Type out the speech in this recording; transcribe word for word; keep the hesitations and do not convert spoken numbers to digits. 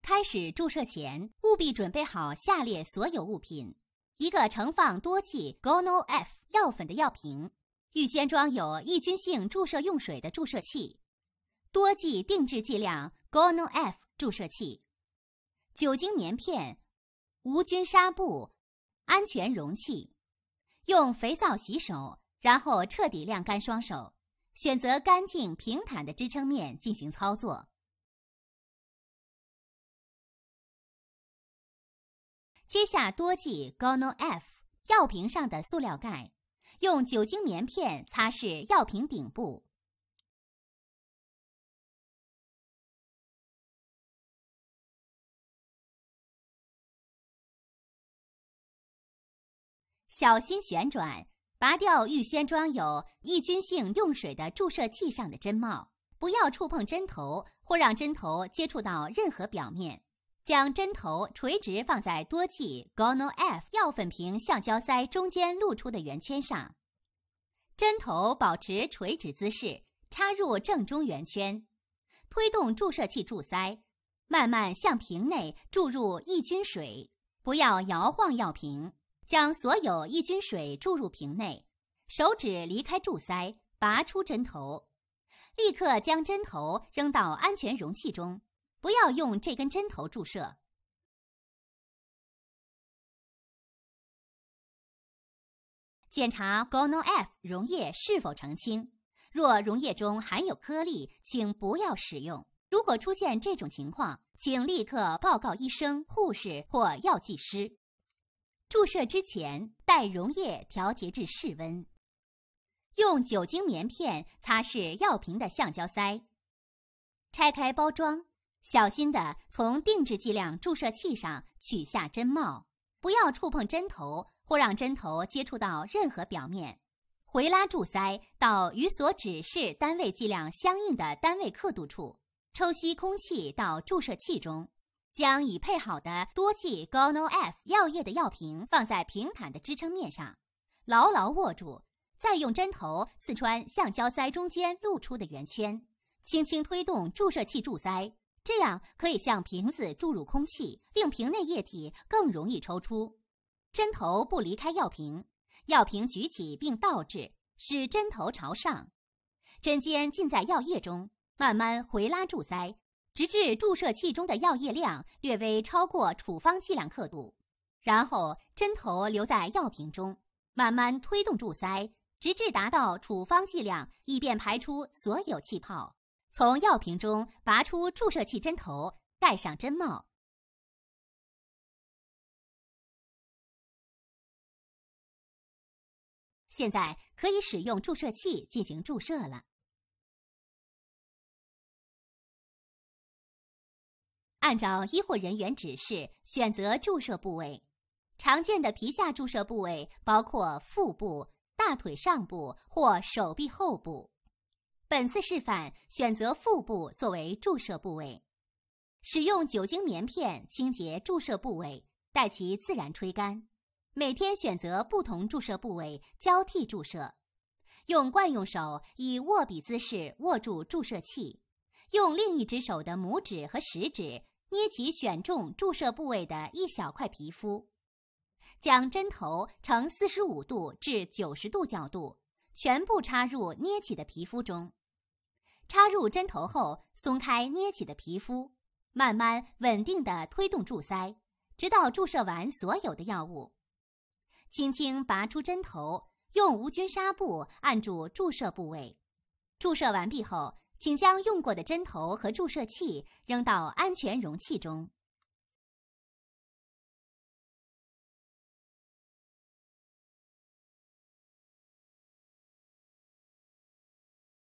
开始注射前，务必准备好下列所有物品：一个盛放多剂 Gonal-F 药粉的药瓶，预先装有抑菌性注射用水的注射器，多剂定制剂量 Gonal-F 注射器，酒精棉片、无菌纱布、安全容器。用肥皂洗手，然后彻底晾干双手，选择干净平坦的支撑面进行操作。揭下多剂 Gonal-F 药瓶上的塑料盖，用酒精棉片擦拭药瓶顶部。小心旋转，拔掉预先装有抑菌性用水的注射器上的针帽，不要触碰针头或让针头接触到任何表面。将针头垂直放在多剂 Gonal-F 药粉瓶橡胶塞中间露出的圆圈上，针头保持垂直姿势，插入正中圆圈，推动注射器注塞，慢慢向瓶内注入抑菌水，不要摇晃药瓶，将所有抑菌水注入瓶内，手指离开注塞，拔出针头，立刻将针头扔到安全容器中。不要用这根针头注射。检查 Gonal-F 溶液是否澄清，若溶液中含有颗粒，请不要使用。如果出现这种情况，请立刻报告医生、护士或药剂师。注射之前，待溶液调节至室温。用酒精棉片擦拭药瓶的橡胶塞。拆开包装，小心地从定制剂量注射器上取下针帽，不要触碰针头或让针头接触到任何表面。回拉注塞到与所指示单位剂量相应的单位刻度处，抽吸空气到注射器中，将已配好的多剂 Gonal-F 药液的药瓶放在平坦的支撑面上，牢牢握住，再用针头刺穿橡胶塞中间露出的圆圈，轻轻推动注射器注塞。这样可以向瓶子注入空气，令瓶内液体更容易抽出。针头不离开药瓶，药瓶举起并倒置，使针头朝上。针尖浸在药液中，慢慢回拉注塞，直至注射器中的药液量略微超过处方剂量刻度。然后针头留在药瓶中，慢慢推动注塞，直至达到处方剂量，以便排出所有气泡。从药瓶中拔出注射器针头，戴上针帽。现在可以使用注射器进行注射了。按照医护人员指示选择注射部位，常见的皮下注射部位包括腹部、大腿上部或手臂后部。本次示范选择腹部作为注射部位，使用酒精棉片清洁注射部位，待其自然吹干。每天选择不同注射部位交替注射。用惯用手以握笔姿势握住注射器，用另一只手的拇指和食指捏起选中注射部位的一小块皮肤，将针头呈四十五度至九十度角度全部插入捏起的皮肤中。插入针头后，松开捏起的皮肤，慢慢稳定地推动注塞，直到注射完所有的药物。轻轻拔出针头，用无菌纱布按住注射部位。注射完毕后，请将用过的针头和注射器扔到安全容器中。